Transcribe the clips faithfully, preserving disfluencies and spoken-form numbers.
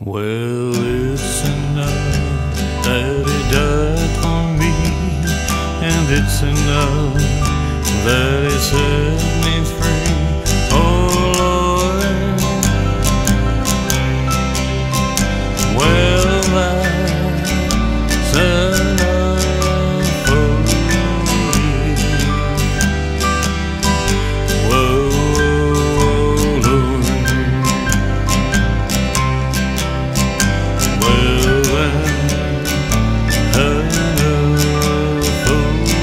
Well, it's enough that he died for me, and it's enough that he set me free. Oh Lord, well, that's enough for me. Whoa, Lord, well, that's enough for me.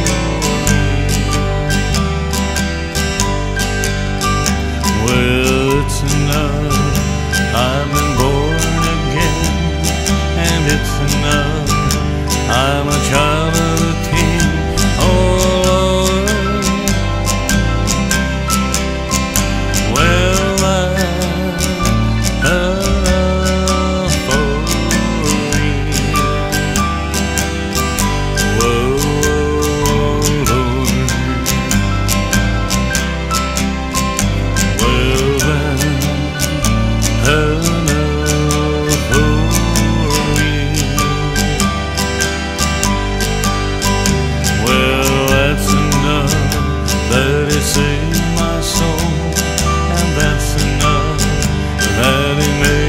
Well, it's enough, I've been born again, and it's enough, I'm a child of the King. Oh Lord, well, that's enough for me. Whoa, Lord, well, that's enough for me. Well, that's enough that he saved my soul, and that's enough that he made